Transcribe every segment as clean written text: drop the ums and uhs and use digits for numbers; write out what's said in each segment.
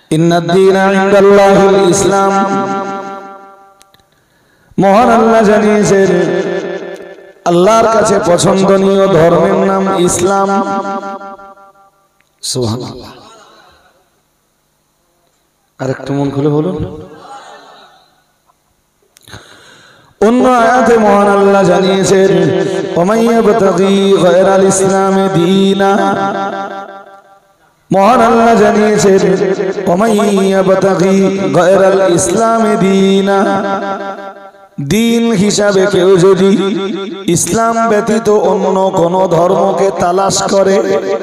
ইন্নাদ-দীনা ইনদাল্লাহিল ইসলাম। মহান আল্লাহ জানিয়েছেন আল্লাহর কাছে পছন্দনীয় ধর্মের নাম ইসলাম। সুবহানাল্লাহ। আরেকটু মন খুলে বলুন। অন্য আয়াতে মহান আল্লাহ জানিয়েছেন ওয়া ইয়াবতাগি গায়রাল ইসলামি দীনা। মহান আল্লাহ জানিয়েছেন ওয়া ইয়াবতাগি গায়রাল ইসলামি দীনা। দিন হিসাবে কেউ যদি ইসলাম ব্যতীত অন্য কোন ধর্মকে তালাশ করে,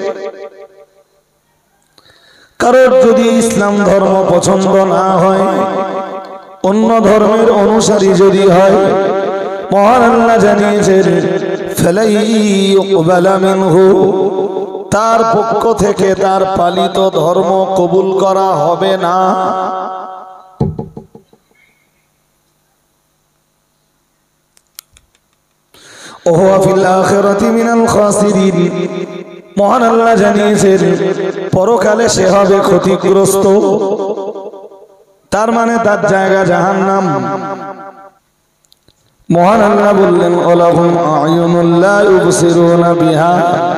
কারোর যদি ইসলাম ধর্ম পছন্দ না হয়, অন্য ধর্মের অনুসারী যদি হয়, মহান আল্লাহ জানিয়েছেন ফালাই ইউকবালা মিনহু, তার পক্ষ থেকে তার পালিত ধর্ম কবুল করা হবে না। ওয়া ফিল আখিরাতি মিনাল খাসিরিন। মহান আল্লাহ জানিয়েছেন পরকালে সে হবে ক্ষতিগ্রস্ত, তার মানে তার জায়গা জাহান্নাম। মহান আল্লাহ বললেন ওয়ালাহুম আ'য়ুনুল লা ইউবসিরুনা বিহা,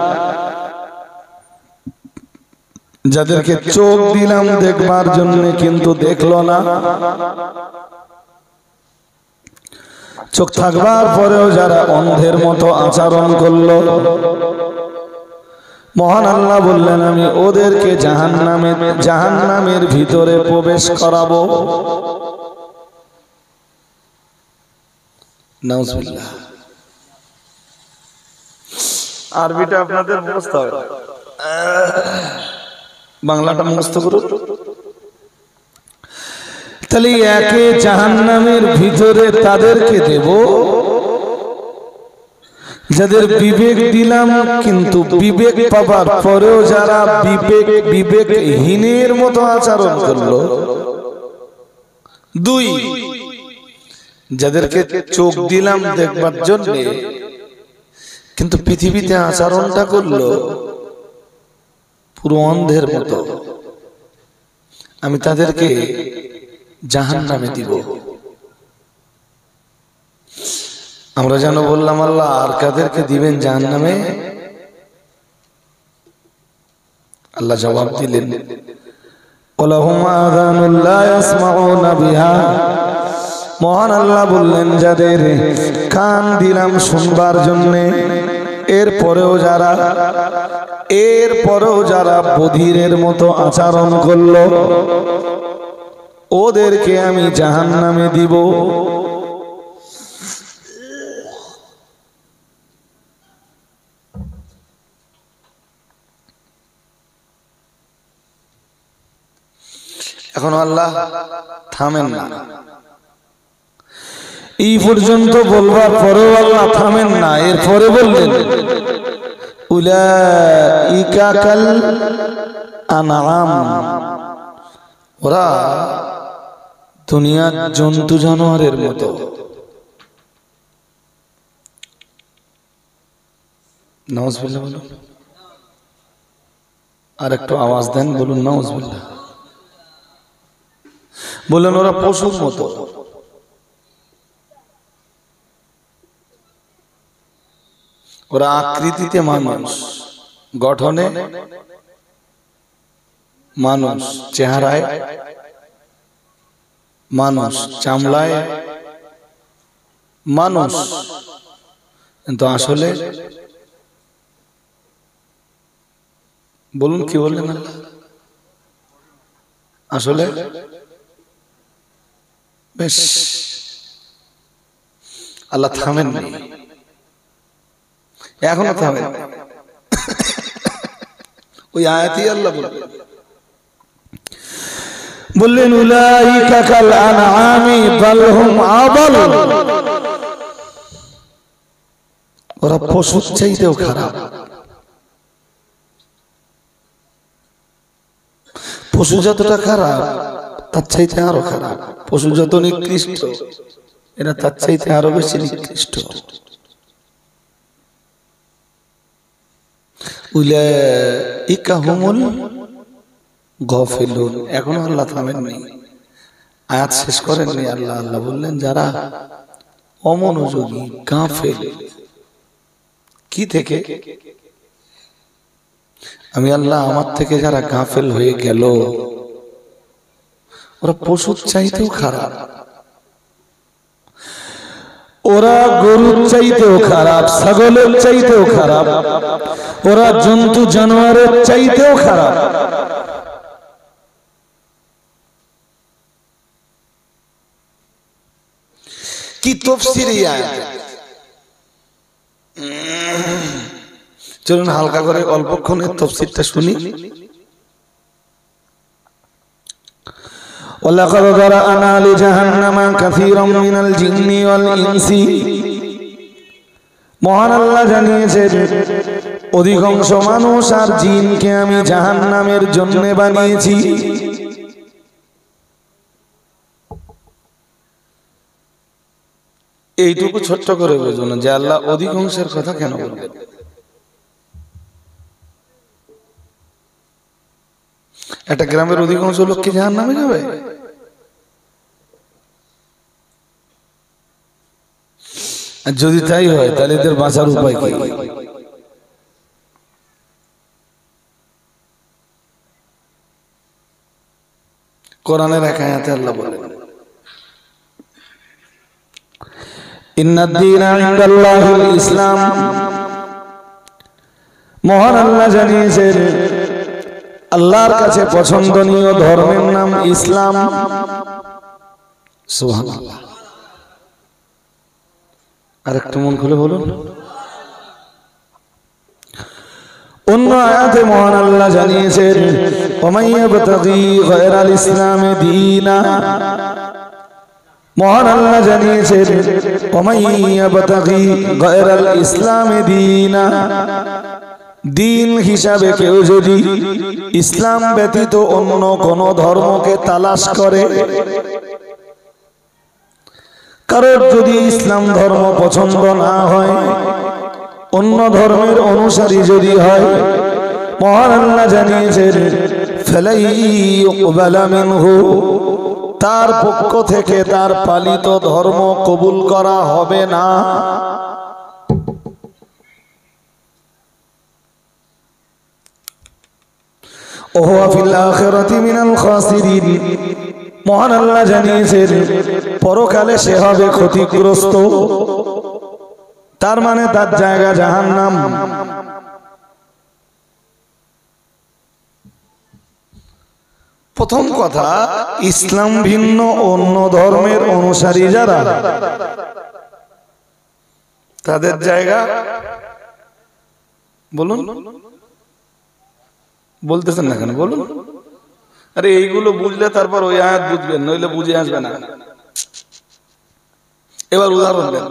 যাদেরকে চোখ দিলাম দেখবার জন্য কিন্তু দেখলো না, চোখ থাকবার পরেও যারা অন্ধের মতো আচরণ করলো, মহান আল্লাহ বললেন আমি ওদেরকে জাহান্নামের ভিতরে প্রবেশ করাবো। নাউজুবিল্লাহ। আরবিটা আপনাদের মুখস্থ হবে, বাংলাটা মুখস্থ করুন। তাহলে একে জাহান্নামের ভিতরে তাদেরকে দেব যাদের বিবেক দিলাম কিন্তু বিবেক পাবার পরেও যারা বিবেকহীনের মতো আচরণ করলো। দুই, যাদেরকে চোখ দিলাম দেখবার জন্য কিন্তু পৃথিবীতে আচরণটা করলো পুরো অন্ধের মতো, আমি তাদেরকে জাহান্নামে দিব। আমরা যেন বললাম আল্লাহ আর কাদেরকে দিবেন জাহান্নামে? আল্লাহ জবাব দিলেন ওয়ালাহুম আযানুল লা ইয়াসমাউনা বিহা। মহান আল্লাহ বললেন যাদের কান দিলাম শুনবার জন্য, এরপরেও যারা বধিরের মতো আচরণ করলো, ওদেরকে আমি জাহান্নামে দিব। এখন আল্লাহ থামেন না, এই পর্যন্ত বলবার পরেও আল্লাহ থামেন না। এরপরে বললেন উলাইকা কাল আনআম, ওরা দুনিয়ার জন্তু জানোয়ারের মতো। নাউজুবিল্লাহ বলুন, আর একটু আওয়াজ দেন, বলুন নাউজুবিল্লাহ। বললেন ওরা পশুর মতো। ওরা আকৃতিতে মানুষ, গঠনে মানুষ, চেহারায় মানুষ, চামড়ায় মানুষ, কিন্তু আসলে বলুন কি বললেন আল্লাহ? আসলে বেশ আল্লাহ থামেননি, এখনো থামেন। ওই আয়াতই আল্লাহ বললেন উলাইকা কাল আনআমি বাল হুম আদাল, ওরা পশুর চাইতেও খারাপ। পশু যতটা খারাপ তার চাইতে আরো খারাপ, পশু যত নিকৃষ্ট এরা তার চাইতে আরো বেশি নিকৃষ্ট। উলাইকা হুমুল গাফিলুন, এখনো আল্লাহ থামেননি, আয়াত শেষ করেননি। আল্লাহ আল্লাহ বললেন যারা অমনোযোগী, গাফিল। কি থেকে? আমি আল্লাহ আমার থেকে যারা গাফিল হয়ে গেল, ওরা পশুর চাইতেও খারাপ, ওরা গরুর চাইতেও খারাপ, ছাগলের চাইতেও খারাপ, ওরা জন্তু জানোয়ারের চাইতেও খারাপ। কি তাফসীর এই আয়াত? চলুন হালকা করে অল্পক্ষণের তাফসীরটা শুনি। ওয়ালাকাদ যারা'না লিজাহান্নামা কাসীরাম মিনাল জিন্নি ওয়াল ইনসি। মহান আল্লাহ জানিয়েছেন অধিকাংশ মানুষ আর জিনকে আমি জাহান্নামের জন্য বানিয়েছি। এইটুকু ছোট্ট করে বুঝুন যে আল্লাহ অধিকাংশের কথা কেন বললেন। একটা গ্রামের অধিকাংশ লোক কি জাহান্নামে যাবে? আর যদি তাই হয় তাহলে এদের বাঁচার উপায় কি? কোরআনের এক আয়াতে আল্লাহ বলেন ইন্নাদ দীনা ইনদাল্লাহিল ইসলাম। মহান আল্লাহ জানিয়েছেন আল্লাহর কাছে পছন্দনীয় ধর্মের নাম ইসলাম। সুবহানাল্লাহ। আরেকটু মন খুলে বলুন। অন্য আয়াতে মহান আল্লাহ জানিয়েছেন ওমান ইয়াবতাগি গায়রাল ইসলামি দীনা। মহান আল্লাহ জানিয়েছেন ওমান ইয়াবতাগি গায়রাল ইসলামি দীনা। দিন হিসাবে কেউ যদি ইসলাম ব্যতীত অন্য কোন ধর্মকে তালাশ করে, কারোর যদি ইসলাম ধর্ম পছন্দ না হয়, অন্য ধর্মের অনুসারী যদি হয়, মহান আল্লাহ জানিয়েছেন ফালাই ইউকবালা মিনহু, তার পক্ষ থেকে তার পালিত ধর্ম কবুল করা হবে না। ওয়া ফিল আখিরাতি মিনাল খাসিরিন। মহান আল্লাহ জানিয়েছেন পরকালে সে হবে ক্ষতিগ্রস্ত, তার মানে তার জায়গা জাহান্নাম। প্রথম কথা, ইসলাম ভিন্ন অন্য ধর্মের অনুসারী যারা, তাদের জায়গা বলুন, বলতেছেন না কেন বলুন? আরে এইগুলো বুঝলে তারপর ওই আয়াত বুঝবেন, নইলে বুঝে আসবে না। এবার উদাহরণ দেন।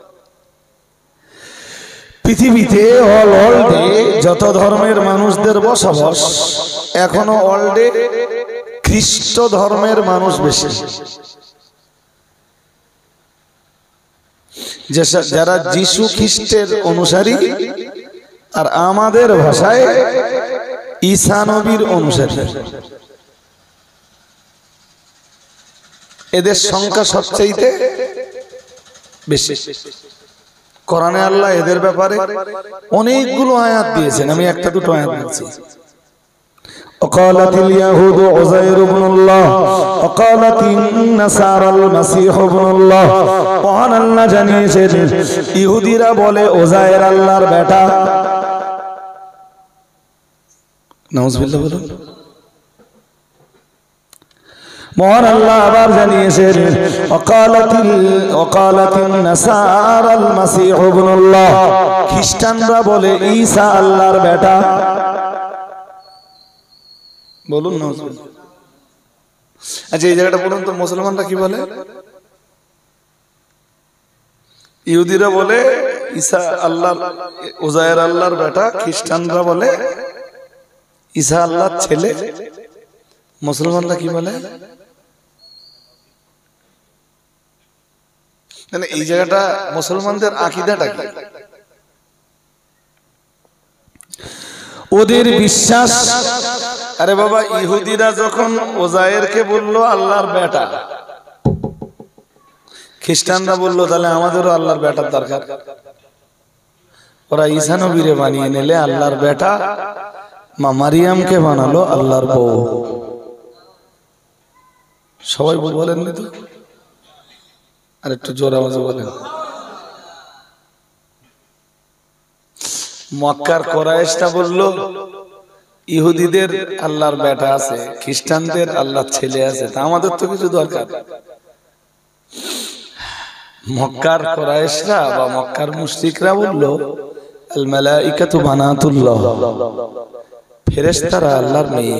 পৃথিবীতে অলডে যত ধর্মের মানুষদের বসবাস, এখনো অলডে খ্রিস্ট ধর্মের মানুষ বেশি। যারা যিশু খ্রিস্টের অনুসারী, আর আমাদের ভাষায় ঈসা নবীর অনুসারী, এদের সংখ্যা সবচেয়ে বেশি। কোরআনে আল্লাহ এদের ব্যাপারে অনেকগুলো আয়াত দিয়েছেন, আমি একটা দুটো আয়াত বলছি। وقالت اليهود عزير ابن الله وقالت النصارى المسيح ابن الله। মহান আল্লাহ জানিয়েছেন ইহুদিরা বলে উজাইর আল্লাহর বেটা। নাউজুবিল্লাহ বলুন। মহান আল্লাহ আবার জানিয়েছেন ওয়াকালাতিন নাসারাল মাসীহ ইবনুল্লাহ। খ্রিস্টানরা বলে ঈসা আল্লাহর বেটা। বলুন না। আচ্ছা এই জায়গাটা বলুন তো, মুসলমানরা কি বলে? ইহুদিরা বলে ঈসা আল্লাহ, উজাইর আল্লাহর বেটা। খ্রিস্টানরা বলে ঈসা আল্লাহর ছেলে। মুসলমানরা কি বলে? মানে এই জায়গাটা মুসলমানদের আকীদাটা কি? ওদের বিশ্বাস আরে বাবা, ইহুদিরা যখন ওজায়েরকে বলল আল্লাহর বেটা, খ্রিস্টানরা বলল তাহলে আমাদেরও আল্লাহর বেটার দরকার। ওরা ঈসা নবীরে বানিয়ে নিলে আল্লাহর বেটা, মা মারিয়ামকে বানালো আল্লাহর বউ। সবাই বলেননি তো? আর একটু জোর আওয়াজে বলেন। মক্কার কুরাইশরা বলল ইহুদিদের আল্লাহর বেটা আছে, খ্রিস্টানদের আল্লাহর ছেলে আছে, তা আমাদের তো কিছু দরকার। মক্কার কুরাইশরা বা মক্কার মুশরিকরা বলল আল মালাইকাতু বানাতুল্লাহ, ফেরেশতারা আল্লাহর মেয়ে।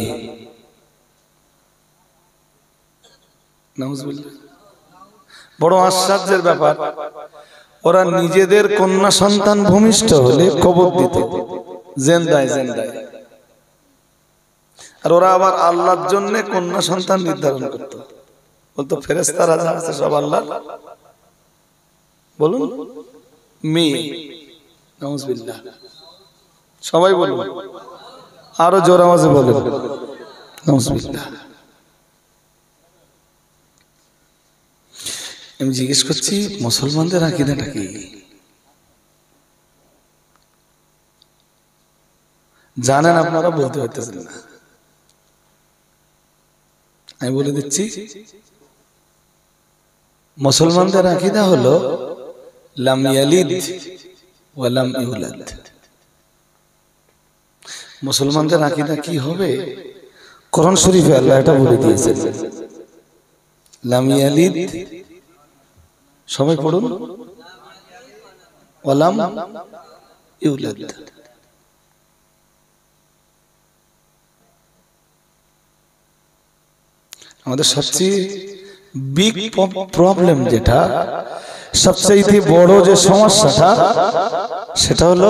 নাউজুবিল্লাহ। বড় আশ্চর্যের ব্যাপার, ওরা নিজেদের কন্যা সন্তান ভূমিষ্ঠ হলে কবর দিত জিন্দায় জিন্দায়, আর ওরা আবার আল্লাহর জন্য কন্যা সন্তান নির্ধারণ করত, বলতো ফেরেশতারা যা আছে সব আল্লাহ, বলুন মেয়ে। নাউজুবিল্লাহ। সবাই বলুন, আরো জোর আওয়াজে বলুন নাউজুবিল্লাহ। আমি জিজ্ঞেস করছি মুসলমানদের আকীদাটা কি? জানেন আপনারা? বলতে পারতেছেন না। আমি বলে দিচ্ছি, মুসলমানদের আকীদা হলো লাম ইয়ালিদ ওয়া লাম ইউলাদ। মুসলমানদের আকীদা কি হবে? কোরআন শরীফে আল্লাহ এটা বলে দিয়েছেন, লাম ইয়ালিদ, সবাই পড়ুন, ওয়া লাম ইউলাদ। আমাদের সবচেয়ে বিগ প্রবলেম যেটা, সবচেয়ে বড় যে সমস্যাটা, সেটা হলো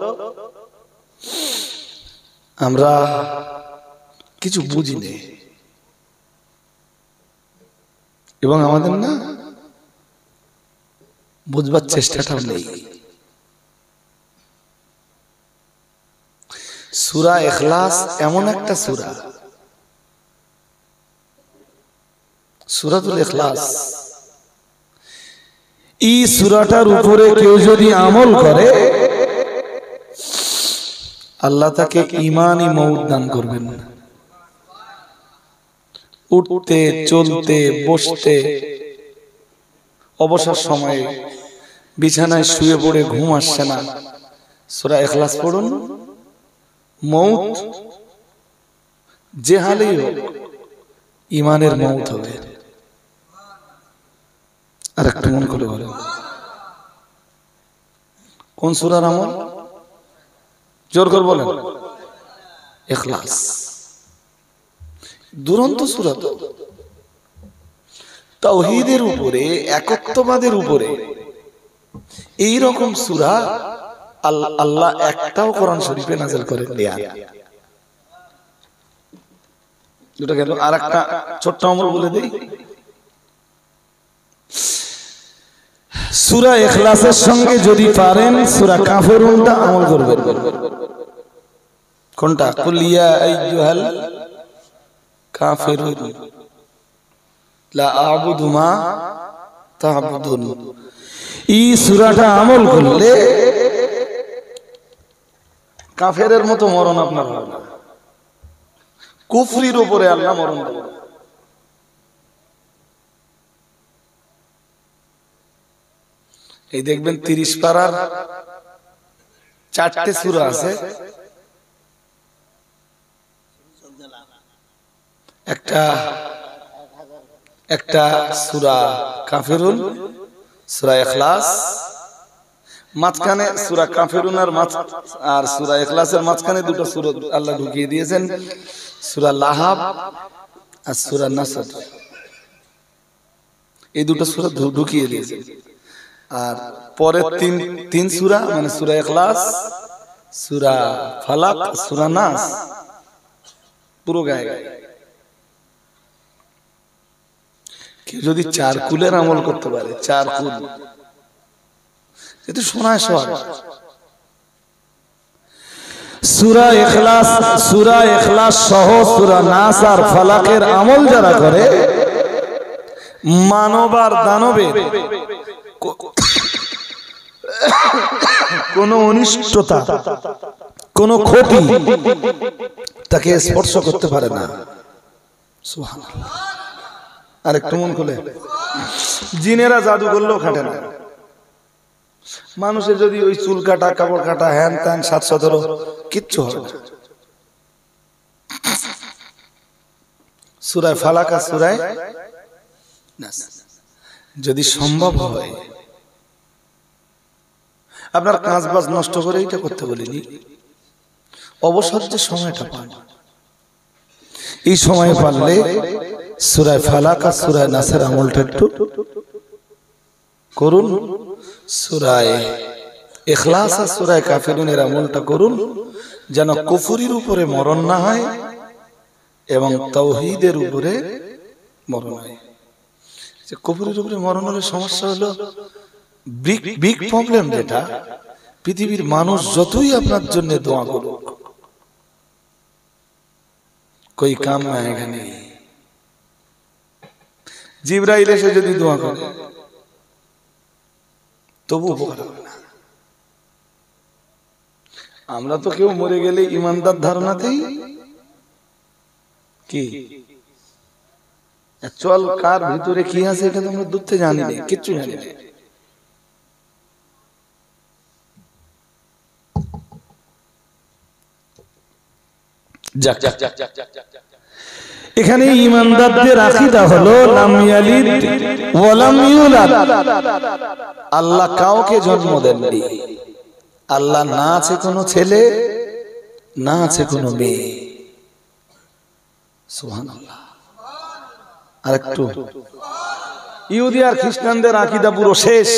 আমরা কিছু বুঝি না, এবং আমাদের না বুঝবার চেষ্টাটাও নেই। সূরা ইখলাস এমন একটা সূরা, সূরাতুল ইখলাস, এই সূরাটার উপরে কেউ যদি আমল করে আল্লাহ তাকে ঈমানি মউত দান করবেন। উঠতে চলতে বসতে, অবসর সময়ে বিছানায় শুয়ে পড়ে ঘুম আসছে না, সূরা ইখলাস পড়ুন, মউত যে হালেই হোক ঈমানের মউত হবে। আর একটা মন করে বলেন, কোন সূরার আমল? জোর করে বলেন। ইখলাস। দুরন্ত সূরা তো, তাওহীদের উপরে, একত্ববাদের উপরে এই রকম সূরা আল্লাহ একটাও কোরআন শরীফে নাযিল করেননি। দুটো গেল, আর একটা ছোট্ট আমল বলে দেই। সূরা ইখলাসের সঙ্গে যদি পারেন সূরা কাফিরুনটা আমল করবেন। কোনটা? কুল ইয়া আইয়ুহাল কাফিরুন লা আ'বুদু মা তা'বুদুন। এই সূরাটা আমল করলে কাফেরের মতো মরণ আপনার হবে না, কুফরির উপরে আল্লাহ মরণ দেবেন। এই দেখবেন 30 পারার 4টে সূরা আছে, একটা সূরা কাফিরুন, সূরা ইখলাস, মাঝখানে সূরা কাফিরুন আর সূরা ইখলাসের মাঝখানে দুটো সূরা আল্লাহ ঢুকিয়ে দিয়েছেন, সূরা লাহাব আর সূরা নাসর। এই দুটো সূরা ঢুকিয়ে দিয়েছেন। আর পরে তিন সূরা, মানে সূরা ইখলাস, সূরা ফালাক, সূরা নাস, পুরো গায়ে গায়ে। কেউ যদি 4 কুলের আমল করতে পারে, 4 কুল, যেটা শোনায় সব। সূরা ইখলাস সহ সূরা নাস আর ফালাকের আমল যারা করে, মানব আর দানবের কোন অনিষ্টতা, কোন ক্ষতি তাকে স্পর্শ করতে পারে না। সুবহানাল্লাহ। আরেকটু মন খুলে, জিনেরা জাদু করলেও খাটে না। মানুষের যদি ওই চুল কাটা, কাপড় কাটা, হ্যান ত্যান 717 কিচ্ছু হবে না। সূরা ফালাক আর সূরা নাস যদি সম্ভব হয়, আপনার কাজ বাজ নষ্ট করে এটা করতে বলিনি, অবসর যে সময়টা পান, এই সময় পারলে সূরা ফালাক আর সূরা নাসের আমলটা একটু করুন, সূরা ইখলাস আর সূরা কাফিরুনের আমলটা করুন, যেন কুফরির উপরে মরণ না হয় এবং তাওহীদের উপরে মরণ হয়। যে কুফরির উপরে মরণ হলে সমস্যা হলো, বিগ প্রবলেম, যেটা পৃথিবীর মানুষ যতই আপনার জন্য দোয়া করুক, कोई काम में आएगा नहीं। জিবরাইল এসে যদি দোয়া করে তবু উপকার হবে না। আমরা তো কেউ মরে গেলে ইমানদার ধারণাতেই কি চল, কার ভিতরে কি আছে এটা তো আমরা দুধতে জানি না, কিচ্ছু জানি না। এখানে ঈমানদারদের আকীদা হলো লাম ইয়ালিদ ওয়া লাম ইউলাদ, আল্লাহ কাউকে জন্ম দেননি, আল্লাহ না আছে কোনো ছেলে, না আছে কোনো মেয়ে। সুবহানাল্লাহ। আরেকটু, ইহুদি আর খ্রিস্টানদের আকীদা পুরো শেষ।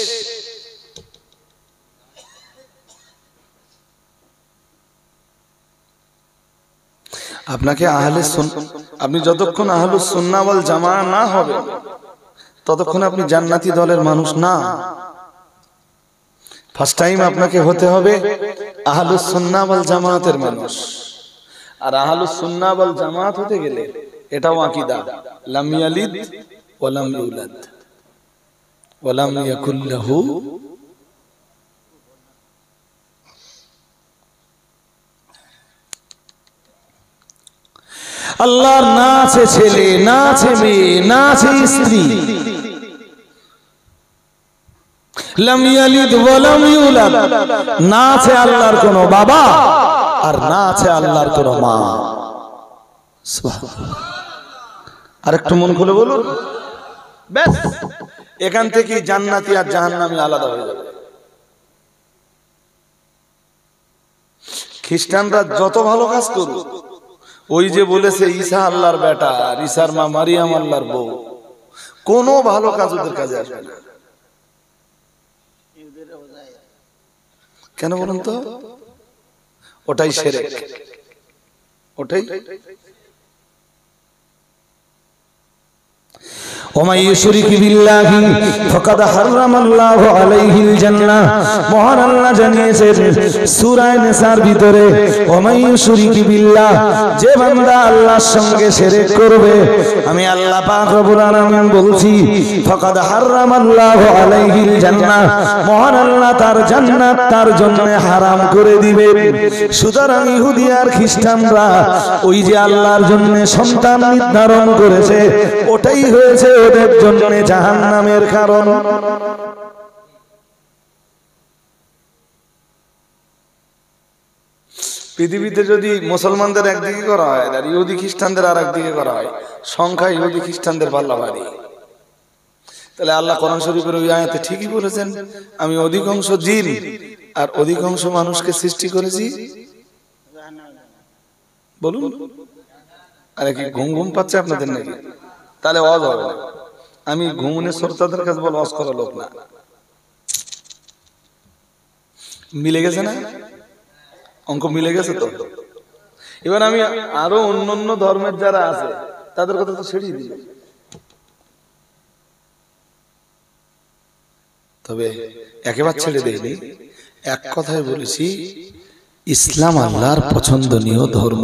আপনাকে আপনি যতক্ষণ আহলুস সুন্নাহ ওয়াল জামাআহ না হবে ততক্ষণ আপনি জান্নাতি দলের মানুষ না। ফার্স্ট টাইম আপনাকে হতে হবে আহলুস সুন্নাহ ওয়াল জামাআতের মানুষ। আর আহলুস সুন্নাহ ওয়াল জামাআত হতে গেলে এটাও আকীদা, লাম ইয়ালিদ ওয়া লাম ইউলাদ ওয়া লাম ইয়াকুল লাহু, আল্লাহর না আছে ছেলে, না আছে মেয়ে, না আছে স্ত্রী। লাম ইয়ালিদ ওয়া লাম ইউলাদ, না আছে আল্লাহর কোনো বাবা আর না আছে আল্লাহর কোনো মা। সুবহানাল্লাহ। আরেকটু মন খুলে বলুন, ব্যাস এখান থেকে জান্নাতি আর জাহান্নামী আলাদা হয়ে যাবে। খ্রিস্টানরা যত ভালো কাজ করুক, ওই যে বলেছে ঈসা আল্লাহর বেটা আর ঈসার মা মারিয়াম আল্লাহর বউ, কোনো ভালো কাজ ওদের কাজে আসবে না। কেন বলুন তো? ওটাই শিরক, ওটাই। ওমাই ইউশরিক বিল্লাহি ফাকাদ হারামাল্লাহু আলাইহিল জান্নাহ। মহান আল্লাহ জানিয়েছেন সূরা নিসার ভিতরে, ওমাই ইউশরিক বিল্লাহ, যে বান্দা আল্লাহর সঙ্গে শিরক করবে, আমি আল্লাহ পাক রব্বুল আলামিন বলছি ফাকাদ হারামাল্লাহু আলাইহিল জান্নাহ, মহান আল্লাহ তার জান্নাত তার জন্য হারাম করে দিবেন। সুতরাং ইহুদি আর খ্রিস্টানরা ওই যে আল্লাহর জন্য সন্তান নির্ধারণ করেছে, ওটাই হয়েছে ওদের জন্য জাহান্নামের কারণ। পৃথিবীতে যদি মুসলমানদের একদিকে করা হয় আর ইহুদি খ্রিস্টানদের আর একদিকে করা হয়, সংখ্যা ইহুদি খ্রিস্টানদের পাল্লা ভারী। তাহলে আল্লাহ কোরআন শরীফের ওই আয়াতে ঠিকই বলেছেন, আমি অধিকাংশ জিন আর অধিকাংশ মানুষকে সৃষ্টি করেছি। বলুন, আরে কি ঘুম ঘুম পাচ্ছে আপনাদের নাকি? তাহলে ওয়াজ হবে না। আমি ঘুমনে শ্রোতাদের কাছে বল, ওয়াজ করা লোক না। মিলে গেছে না? অঙ্ক মিলে গেছে তো? এবার আমি আরো অন্যান্য ধর্মের যারা আছে তাদের কথা তো ছেড়ে দিই, তবে একেবারে ছেড়ে দেয়নি। এক কথায় বলেছি, ইসলাম আল্লাহর পছন্দনীয় ধর্ম।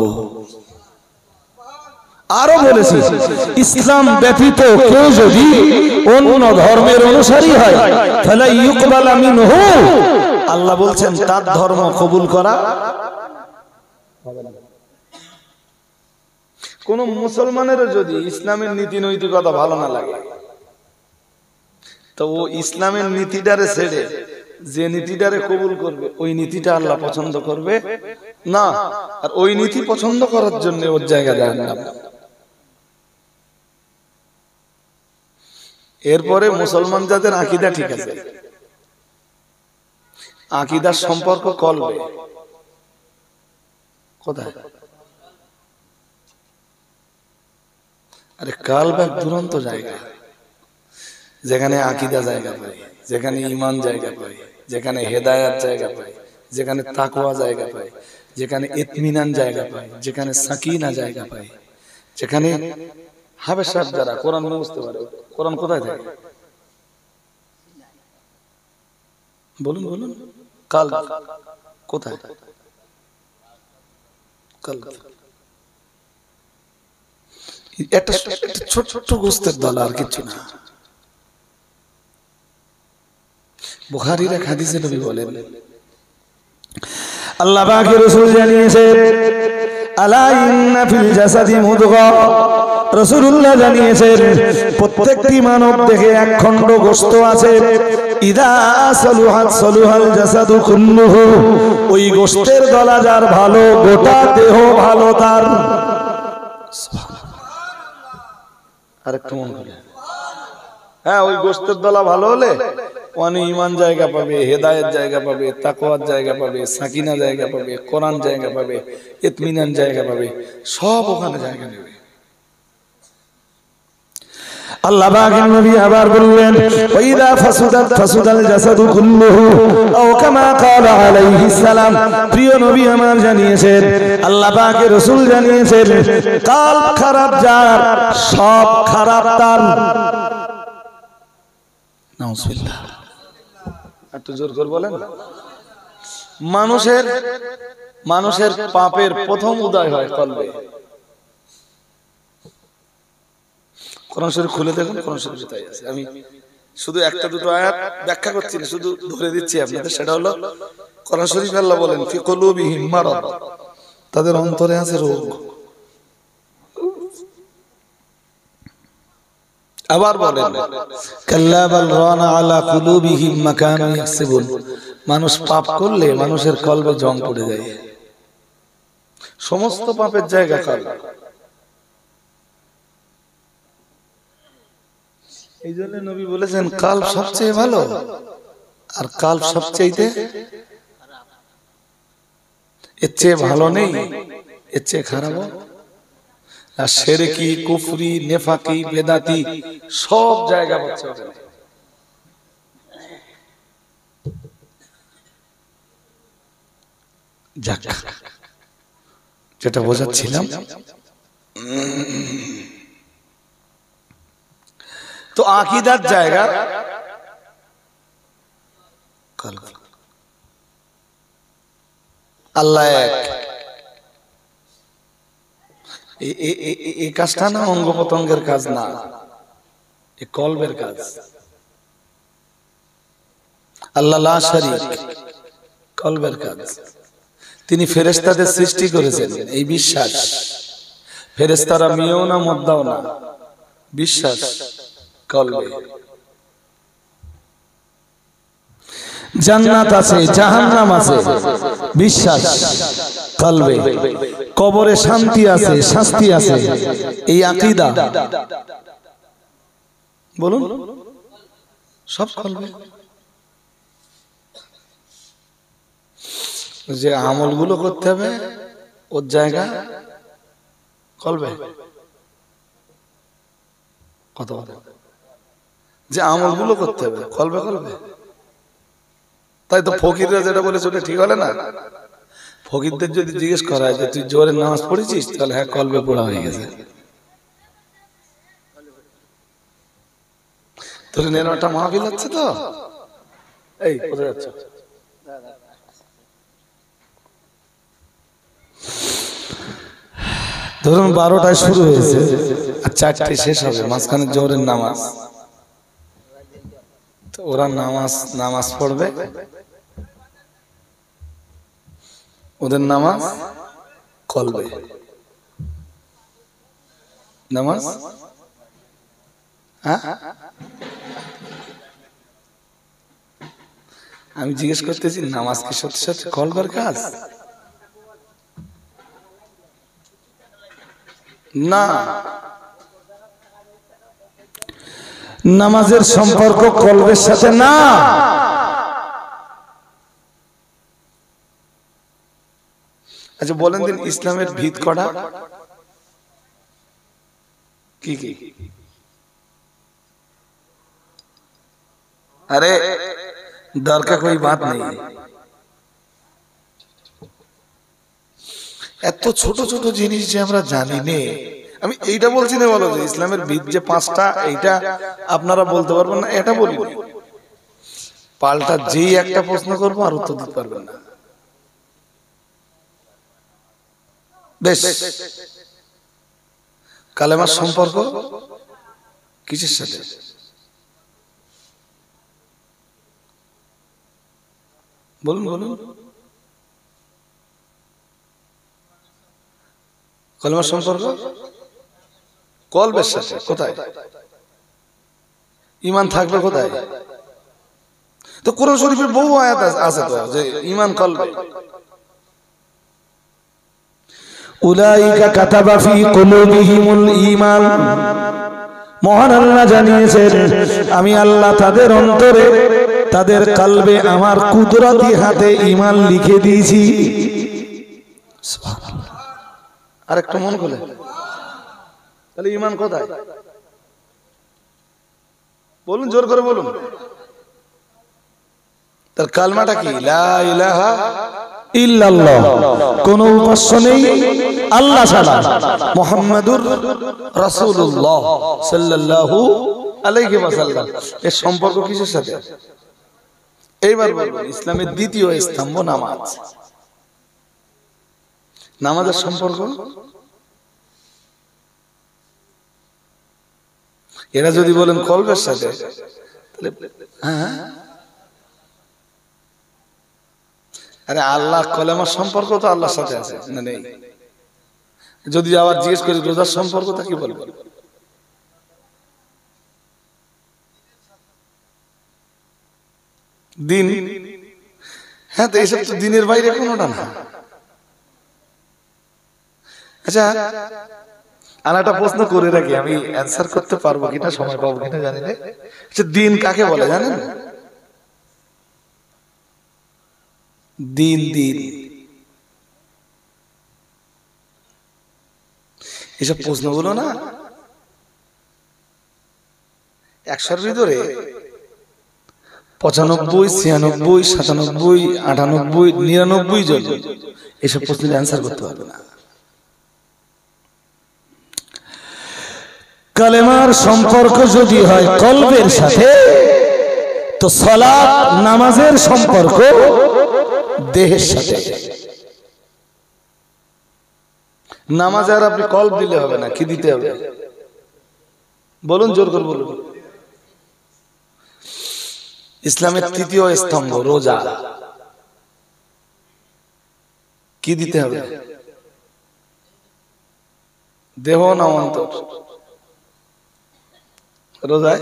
আরো বলেছি, ইসলাম ব্যতীত কেউ যদি অন্য ধর্মের অনুসারী হয় ফালা ইউকবাল মিনহু, আল্লাহ বলছেন তার ধর্ম কবুল করা হবে না। কোন মুসলমানেরও যদি ইসলামের নীতি নৈতিকতা ভালো না লাগে, তো ও ইসলামের নীতিটারে ছেড়ে যে নীতিটারে কবুল করবে ওই নীতিটা আল্লাহ পছন্দ করবে না, আর ওই নীতি পছন্দ করার জন্য ওর জায়গা দেয় না। এরপরে মুসলমান যাদের আকীদা ঠিক আছে, আকীদার সম্পর্ক কলবে, কোথায়? আরে কালব এক দুরন্ত জায়গা, যেখানে আকীদা জায়গা পায়, যেখানে ঈমান জায়গা পায়, যেখানে হেদায়েত জায়গা পায়, যেখানে তাকওয়া জায়গা পায়, যেখানে ইতমিনান জায়গা পায়, যেখানে সাকিনা জায়গা পায়, যেখানে হাবেশার যারা কোরআন বুঝতে পারে। কোরআন কোথায় থাকে? বলুন বলুন, কালব কোথায়? কালব একটা ছোট ছোট গোস্তের দল, আর কিছু না। বুখারীর এক হাদিসে নবী বলেন, আল্লাহ পাকের রাসূল জানিয়েছেন, আলা ইন্না ফিল জাসাদি মুদগা, রাসূলুল্লাহ জানিয়েছেন প্রত্যেকটি মানব দেহে এক খণ্ড গোশত আছে, ইদা সালুহাত সালুহাল জাসাদু কুল্লুহু, ওই গোশতের দলা যার ভালো, গোটা দেহ ভালো তার। আরেকটু মন করে, হ্যাঁ, ওই গোশতের দলা ভালো হলে ওখানে ঈমান জায়গা পাবে, হেদায়েত জায়গা পাবে, তাকওয়ার জায়গা পাবে, সাকিনা জায়গা পাবে, কোরআন জায়গা পাবে, ইতমিনান জায়গা পাবে, সব ওখানে জায়গা নেবে। আল্লাহ পাকের নবী আবার বললেন, ওয়াইদা ফাসুদাল জাসাদু কুল্লুহু, আও কামা ক্বালা আলাইহিস সালাম। প্রিয় নবী আমার জানিয়েছেন, আল্লাহ পাকের রাসূল জানিয়েছেন, কলব খারাপ যার, সব খারাপ তার। নাউজুবিল্লাহ, একটু জোর করে বলেন। মানুষের পাপের প্রথম উদয় হয় কলবে। কোরআন শরীফ খুলে দেখুন, কোরআন শরীফে তাই আছে। আমি শুধু একটা দুটো আয়াত ব্যাখ্যা করছি না, শুধু ধরে দিচ্ছি আপনাদের। সেটা হলো, কোরআন শরীফে আল্লাহ বলেন, ফি কুলুবিহিম মারাদ, তাদের অন্তরে আছে রোগ। আবার বলেন, কাল্লা বাল রানা আলা কুলুবিহিম মা কানু ইয়াকসিবুন, মানুষ পাপ করলে মানুষের কলবে জং পড়ে যায়। সমস্ত পাপের জায়গা কলব। এই জন্য নবী বলেছেন, কলব সবচেয়ে ভালো, আর কলব সবচেয়ে এর চেয়ে ভালো নেই, এর চেয়ে খারাপ। আর শিরকি, কুফরি, নেফাকি, বেদাতি সব জায়গা পাচ্ছে ওখানে। যাক, যেটা বোঝাচ্ছিলাম, তো আকীদার জায়গা কলব। আল্লাহ এক, এই কাজটা না অঙ্গ প্রত্যঙ্গের কাজ না, এ কলবের কাজ। আল্লাহ লা শারীক, কলবের কাজ। তিনি ফেরেশতাদের সৃষ্টি করেছেন, এই বিশ্বাস। ফেরেশতারা মেয়েও না মদ্দাও না, বিশ্বাস কলবে। জান্নাত আছে, জাহান্নাম আছে, বিশ্বাস কলবে। কবরে শান্তি আছে, শাস্তি আছে, এই আকীদা। বলুন, সব কলবে। যে আমলগুলো করতে হবে ওর জায়গা কলবে। কত যে আমলগুলো করতে হবে কলবে কলবে। তাই তো ফকিররা যেটা বলেছে ওটা ঠিক হলে না। ফকিরদের যদি জিজ্ঞেস করা হয় যে তুই জোরে নামাজ পড়েছিস, তাহলে হ্যাঁ, কলবে পড়া হয়ে গেছে। তোর নেনটা মাহফিল হচ্ছে তো, এই কোথায় যাচ্ছ? ধরুন 12টায় শুরু হয়েছে আর 4টায় শেষ হবে, মাঝখানে জোহরের নামাজ, তো ওরা নামাজ পড়বে, ওদের নামাজ কলবে নামাজ। হ্যাঁ, আমি জিজ্ঞেস করতেছি নামাজ কি সত্যি সত্যি কলবের কাজ? না, নামাজের সম্পর্ক কলবের সাথে না। আচ্ছা বলেন দিন, ইসলামের ভিত কটা? কি কি? আরে দরকার কোई बात नहीं, এত ছোট ছোট জিনিস যে আমরা জানি না। আমি এইটা বলছি না বলো যে ইসলামের ভিত যে 5টা, এইটা আপনারা বলতে পারবেন না, এটা বলি পাল্টা যেই একটা প্রশ্ন করবো আর উত্তর দিতে পারবেন না। বেশ, কালেমার সম্পর্ক কিসের সাথে? বলুন বলুন। কালেমার সম্পর্ক কলবের সাথে। কোথায়? ঈমান থাকবে কোথায়? তো কোরআন শরীফের বহু আয়াত আছে তো যে ঈমান কলবে। উলাইকা কাতাবা ফি কুলুবিহিমুল ঈমান, মহান আল্লাহ জানিয়েছেন আমি আল্লাহ তাদের অন্তরে, তাদের কলবে আমার কুদরতি হাতে ঈমান লিখে দিয়েছি। সুবহানাল্লাহ। আরেকটা মন খুলে, তাহলে ঈমান কোথায়? বলুন, জোর করে বলুন। তার কালমাটা কি? লা ইলাহা ইল্লাল্লাহ, কোন উপাস্য নেই আল্লাহ ছাড়া, মুহাম্মাদুর রাসূলুল্লাহ সাল্লাল্লাহু আলাইহি ওয়াসাল্লাম। এর সম্পর্ক কিসের সাথে? এইবার বলুন, ইসলামের দ্বিতীয় স্তম্ভ নামাজ। নামাজের সম্পর্ক এরা যদি বলেন কলবের সাথে, তাহলে হ্যাঁ, আরে আল্লাহ কলেমার সম্পর্ক তো আল্লাহর সাথে আছে না নেই? যদি আবার জিজ্ঞেস করি রোজার সম্পর্কটা কি বলবো? দিন, হ্যাঁ, তো এইসব তো দিনের বাইরে কোনোটা না। আচ্ছা, আর একটা প্রশ্ন করে রাখি, আমি অ্যান্সার করতে পারবো কিনা, সময় পাবো কিনা জানি না। আচ্ছা, দিন কাকে বলে জানেন? দিন দিন এসব প্রশ্নগুলো না 100-র ভিতরে 95, 96, 97, 98, 99 জন এসব প্রশ্নের অ্যান্সার করতে পারবে না। কালেমার সম্পর্ক যদি হয় কলবের সাথে, তো সালাত নামাজের সম্পর্ক দেহের সাথে। নামাজ আর আপনি কলব দিলে হবে না, কি দিতে হবে? বলুন, জোর করে বলুন। ইসলামের তৃতীয় স্তম্ভ রোজা, কি দিতে হবে? দেহ না অন্তর? রোজায়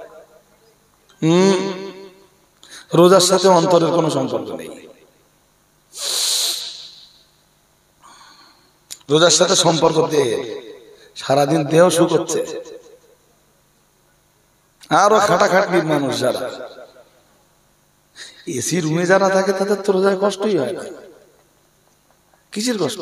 রোজার সাথে অন্তরের কোনো সম্পর্ক নেই। রোজার সাথে সম্পর্ক দেহের। সারাদিন দেহ শুকোচ্ছে, আরো খাটাখাটনির মানুষ যারা এসি রুমে যারা থাকে তাদের তো রোজায় কষ্টই হয় না। কিসের কষ্ট?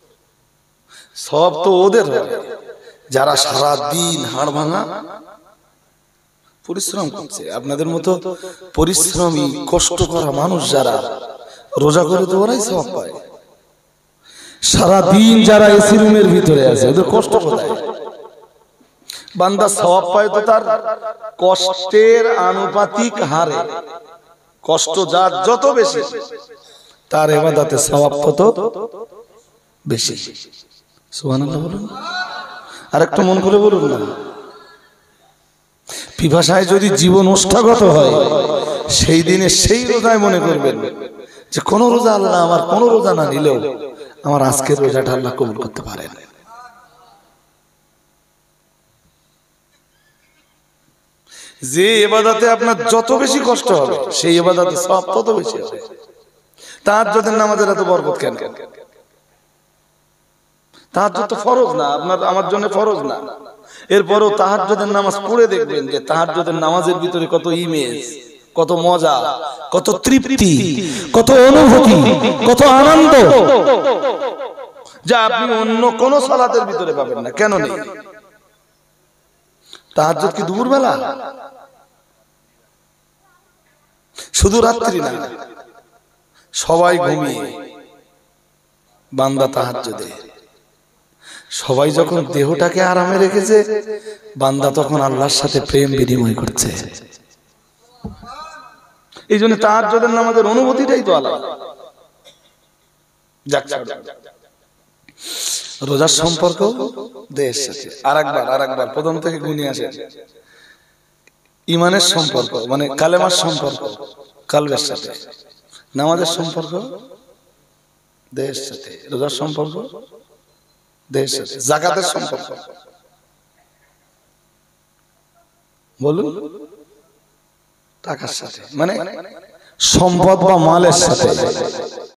সব তো ওদের হয় যারা সারাদিন হাড় ভাঙা পরিশ্রম করছে। আপনাদের মতো পরিশ্রমী কষ্ট করা মানুষ যারা রোজা করে, তো ওরাই সব পায়। সারাদিন যারা এসি রুমের ভিতরে আছে, ওদের কষ্ট কোথায়? বান্দা সওয়াব পায় তো তার কষ্টের আনুপাতিক হারে। কষ্ট যার যত বেশি, তার ইবাদতে সওয়াব তত বেশি। সুবহানাল্লাহ বলুন, আর একটু মন করে বলুন না। পিপাসায় যদি জীবন ওষ্ঠাগত হয়, সেই দিনে সেই রোজায় মনে করবেন যে কোন রোজা আল্লাহ আমার কোন রোজা না নিলেও আমার আজকের রোজাটা আল্লাহ কবুল করতে পারেন। যে ইবাদতে আপনার যত বেশি কষ্ট হবে, সেই ইবাদতে সওয়াব তত বেশি হবে। তাহাজ্জুদের নামাজের এত বরকত কেন? তাহাজ্জুদ তো ফরজ না, আপনার আমার জন্য ফরজ না। এরপরও তাহাজ্জুদের নামাজ পড়ে দেখবেন যে তাহাজ্জুদের নামাজের ভিতরে কত ইমেজ, কত মজা, কত তৃপ্তি, কত অনুভূতি, কত আনন্দ, যা আপনি অন্য কোন সালাতের ভিতরে পাবেন না। কেন নেই? তাহাজ্জুদ কি দুপুরবেলা? শুধু রাত্রি না, সবাই ঘুমিয়ে বান্দা তাহাজ্জুদে। সবাই যখন দেহটাকে আরামে রেখেছে, বান্দা তখন আল্লাহর সাথে প্রেম বিনিময় করছে। এই জন্য তাহাজ্জুদের নামাজের অনুভূতিটাই তো আলাদা। রোজার সম্পর্ক দেহের সাথে। আরেকবার প্রথম থেকে গুনে আসে। ইমানের সম্পর্ক মানে কালেমার সম্পর্ক কালবের সাথে, নামাজের সম্পর্ক দেহের সাথে, রোজার সম্পর্ক দেহের সাথে, যাকাতের সম্পর্ক বলুন টাকার সাথে, মানে সম্পদ বা মালের সাথে।